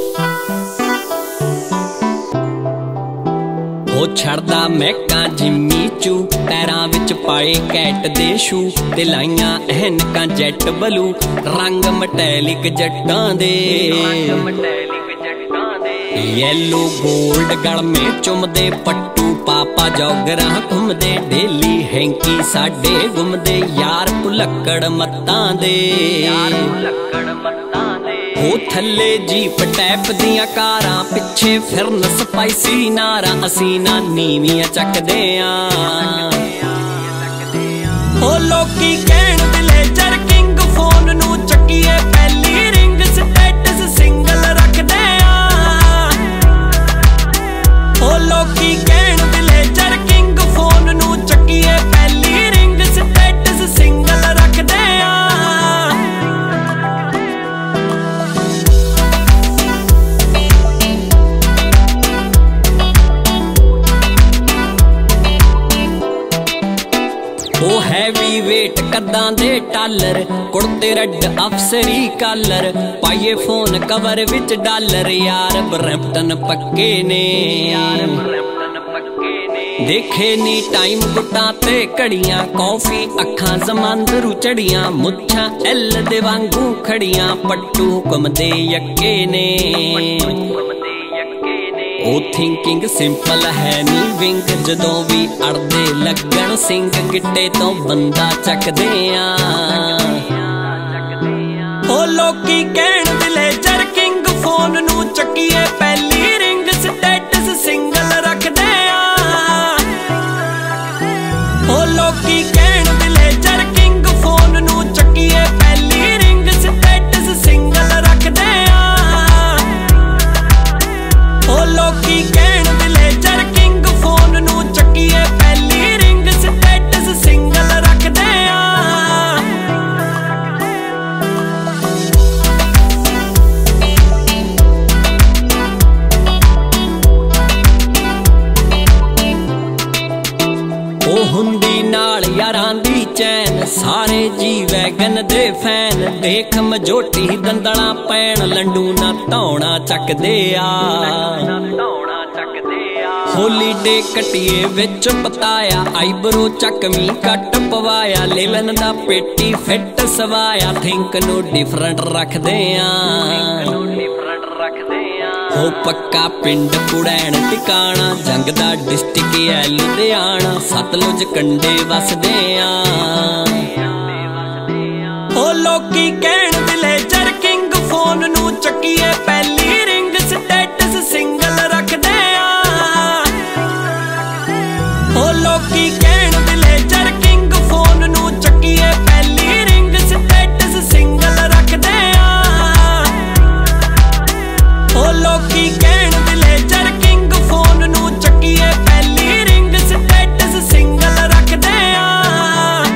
हो छड़दा महका जिम्मी चू, पैरां विच पाए कैट दे शू, ते लाइयां ऐनकां जैट ब्लू, रंग मटैलिक जट्टां दे। येलो गोल्ड गल में चुमदे पट्टू, पापा जौगरां घुमदे डेली, हैंकी साडे घुमदे यार भुलक्कड़ मत्तां दे। हो थल्ले जीप टैप दियां कारां, पिछे फिरन स्पाइसी नारां, असीं ना नीवियां चकदे आं। हो लोकी कहण विलेजर किंग, फोन नूं चक्कीए पहली रिंग, स्टेटस सिंगल रखदे आं। हो लोकी कहण विलेजर किंग, फोन नूं चक्कीए पहली रिंग, स्टेटस सिंगल रखदे आं। ओ हैवी वेट कद्दां दे टालर, कुड़ते रड अफसरी कालर, पाइए फोन कवर विच डॉलर, यार ब्रैम्पटन पक्के ने। देखे नी टाइम गुट्टां ते घड़ियां, कॉफी अखां जमांदरू चढ़ियां, मुच्छां एल दे वांगू खड़ियां, पट्टू हुकम दे यक्के ने। ओ थिंकिंग सिंपल है नी विंग, जदों भी अड़दे लगन सिंग, गिट्टे तो बंदा चकदे आं। ओ लोकी कहण विलेजर किंग, फोन नूं चक्कीए पहली रिंग, स्टेटस सिंगल रखदे आं। ओ लोकी कहण विलेजर किंग, फोन नूं चक्कीए पहली रिंग, स्टेटस सिंगल रखदे आं। ओ लोकी कहण विलेजर किंग, फोन नूं चक्कीए पहली रिंग, स्टेटस सिंगल रखदे आं। ओ हुंदी नाल यारां दी चैन, सारे जी वैगन दे फैन, देख मजोटी दंदलां पैण, लंडू ना धौणा चकदे आ। होलीडे कटिए विच पताया, आईब्रो चकमी कट पवाया, लेलन दा पेटी फिट सवाया, थिंक नू डिफरेंट रखदे आं। हो पक्का पिंड पुड़ैन टिकाणा, जंग दा डिस्ट्रिक्ट है लुधियाना, सतलुज कंडे वसदे आं। हो लोकी कहण विलेजर किंग, फोन नूं चक्कीए पहली रिंग, स्टेटस सिंगल रखदे आं। हो लोकी कहण विलेजर किंग, फोन नूं चक्कीए पहली रिंग, स्टेटस सिंगल रखदे आं। हो लोकी कहण विलेजर किंग, फोन नूं चक्कीए पहली रिंग, स्टेटस सिंगल रखदे आं।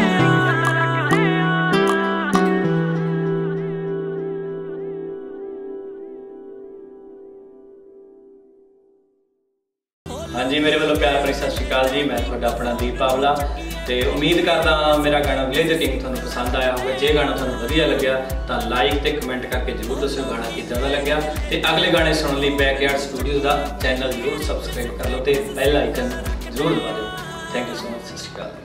हाँ जी, मेरे वालों प्यार भरी सत श्री अकाल जी। मैं थोड़ा अपना दीप पावला, तो उम्मीद करदा मेरा गाना विलेजर किंग तुहानूं पसंद आया होगा। जे गाना तुहानूं वधिया लग्या तो लाइक ते कमेंट करके जरूर दस्सिओ गाना किदां दा लग्या, ते अगले गाने सुनने लई बैकयार्ड स्टूडियो का चैनल जरूर सबसक्राइब कर लो, तो बैल आइकन जरूर दबा दो। Thank you so much. सत श्री अकाल।